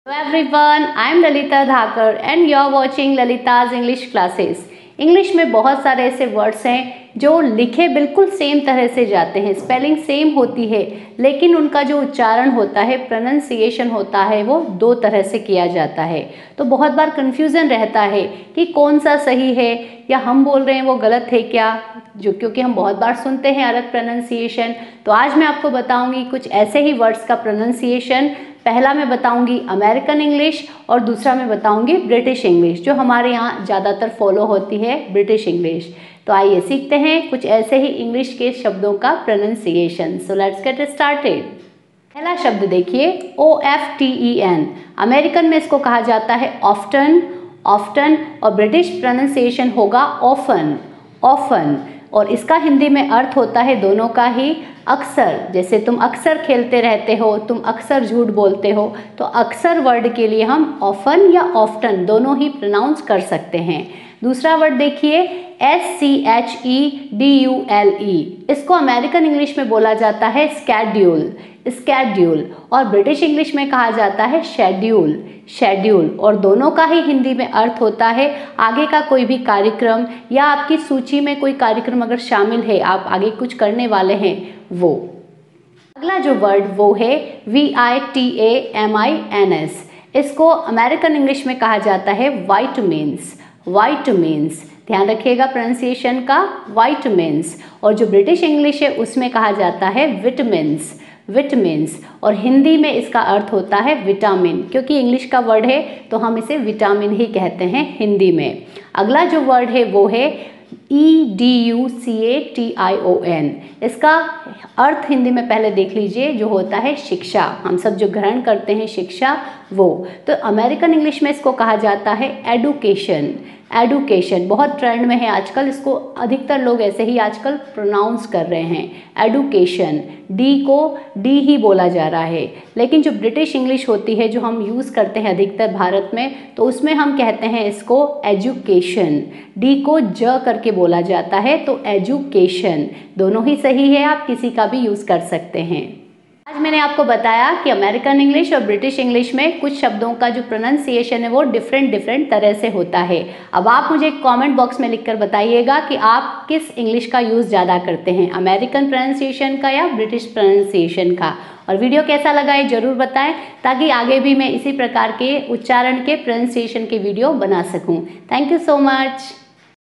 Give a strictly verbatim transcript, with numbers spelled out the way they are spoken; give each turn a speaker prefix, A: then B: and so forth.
A: Hello everyone, I am Lalita Dhakar and you are watching Lalita's English classes. English में बहुत सारे ऐसे words हैं जो लिखे बिल्कुल सेम तरह से जाते हैं, स्पेलिंग सेम होती है, लेकिन उनका जो उच्चारण होता है, प्रोनाउंसिएशन होता है, वो दो तरह से किया जाता है। तो बहुत बार कन्फ्यूज़न रहता है कि कौन सा सही है या हम बोल रहे हैं वो गलत है क्या, जो क्योंकि हम बहुत बार सुनते हैं अलग प्रोनाउंसिएशन। तो आज मैं आपको बताऊंगी कुछ ऐसे ही वर्ड्स का प्रोनाउंसिएशन। पहला मैं बताऊंगी अमेरिकन इंग्लिश और दूसरा मैं बताऊंगी ब्रिटिश इंग्लिश, जो हमारे यहाँ ज़्यादातर फॉलो होती है ब्रिटिश इंग्लिश। तो आइए सीखते हैं कुछ ऐसे ही इंग्लिश के शब्दों का pronunciation. So let's get started. पहला शब्द देखिए, O F T E N. American में इसको कहा जाता है ऑफ्टन, ऑफ्टन, और ब्रिटिश प्रोनाउंसिएशन होगा ऑफन, ऑफन। और इसका हिंदी में अर्थ होता है दोनों का ही, अक्सर। जैसे तुम अक्सर खेलते रहते हो, तुम अक्सर झूठ बोलते हो, तो अक्सर वर्ड के लिए हम ऑफन या ऑफ्टन दोनों ही प्रोनाउंस कर सकते हैं। दूसरा वर्ड देखिए, S C H E D U L E. इसको अमेरिकन इंग्लिश में बोला जाता है स्केड्यूल, स्केड्यूल, और ब्रिटिश इंग्लिश में कहा जाता है शेड्यूल, शेड्यूल। और दोनों का ही हिंदी में अर्थ होता है आगे का कोई भी कार्यक्रम, या आपकी सूची में कोई कार्यक्रम अगर शामिल है, आप आगे कुछ करने वाले हैं, वो। अगला जो वर्ड वो है V I T A M I N S. इसको अमेरिकन इंग्लिश में कहा जाता है वाइटमिन्स, वाइटमिन्स। ध्यान रखिएगा प्रोनाउंसिएशन का, वाइटमिन्स। और जो ब्रिटिश इंग्लिश है उसमें कहा जाता है विटामिन्स, विटामिन्स। और हिंदी में इसका अर्थ होता है विटामिन, क्योंकि इंग्लिश का वर्ड है तो हम इसे विटामिन ही कहते हैं हिंदी में। अगला जो वर्ड है वो है E D U C A T I O N. इसका अर्थ हिंदी में पहले देख लीजिए, जो होता है शिक्षा। हम सब जो ग्रहण करते हैं शिक्षा, वो। तो अमेरिकन इंग्लिश में इसको कहा जाता है एडुकेशन, एडुकेशन। बहुत ट्रेंड में है आजकल, इसको अधिकतर लोग ऐसे ही आजकल प्रोनाउंस कर रहे हैं, एडुकेशन। डी को डी ही बोला जा रहा है, लेकिन जो ब्रिटिश इंग्लिश होती है जो हम यूज़ करते हैं अधिकतर भारत में, तो उसमें हम कहते हैं इसको एजुकेशन। डी को ज करके बोला जाता है, तो एजुकेशन। दोनों ही सही है, आप किसी का भी यूज़ कर सकते हैं। आज मैंने आपको बताया कि अमेरिकन इंग्लिश और ब्रिटिश इंग्लिश में कुछ शब्दों का जो प्रोनाउंसिएशन है वो डिफरेंट डिफरेंट तरह से होता है। अब आप मुझे कमेंट बॉक्स में लिखकर बताइएगा कि आप किस इंग्लिश का यूज़ ज़्यादा करते हैं, अमेरिकन प्रोनाउंसिएशन का या ब्रिटिश प्रोनाउंसिएशन का। और वीडियो कैसा लगा है ज़रूर बताएं, ताकि आगे भी मैं इसी प्रकार के उच्चारण के प्रोनाउंसिएशन के वीडियो बना सकूँ। Thank you so much.